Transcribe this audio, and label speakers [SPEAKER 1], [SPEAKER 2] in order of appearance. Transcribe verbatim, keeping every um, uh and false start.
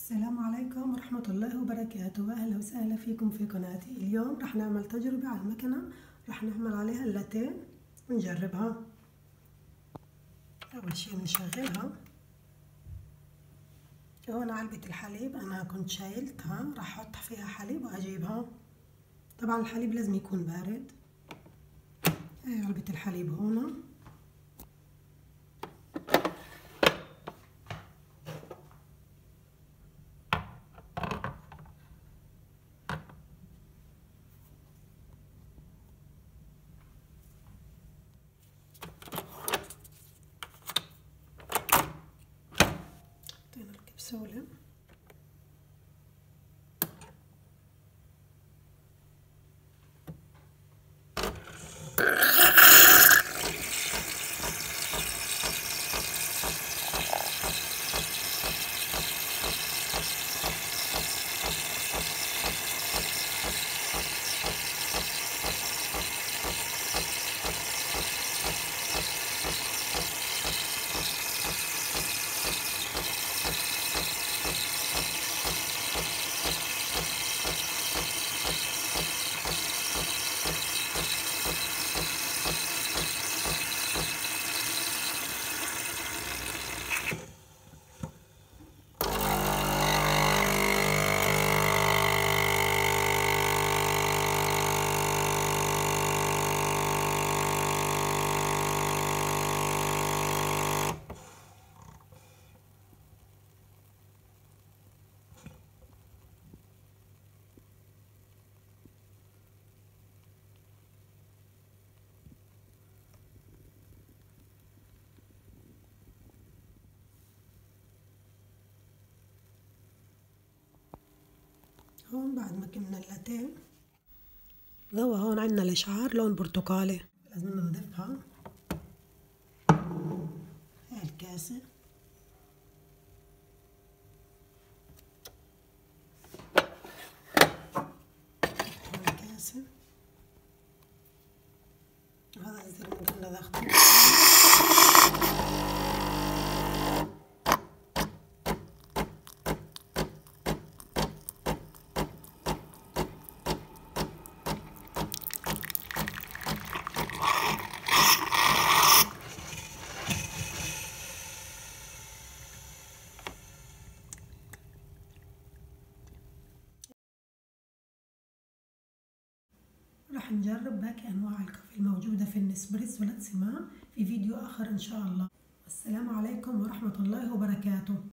[SPEAKER 1] السلام عليكم ورحمة الله وبركاته. أهلا وسهلا فيكم في قناتي. اليوم رح نعمل تجربة على المكنة، رح نعمل عليها اللاتيه ونجربها. أول شي بنشغلها. هون علبة الحليب أنا كنت شايلتها، رح أحط فيها حليب وأجيبها. طبعا الحليب لازم يكون بارد. هاي علبة الحليب هون. حطينا الكبسولة. هون بعد ما كملنا اللاتيه ضوى هون عندنا الاشعار لون برتقالي، لازم نضيفها. هاي الكاسة. هاي الكاسة. وهذا الزيت المجلد اخضر. راح نجرب باقي أنواع الكافي الموجودة في النسبريسو والاتسماء في فيديو آخر إن شاء الله. والسلام عليكم ورحمة الله وبركاته.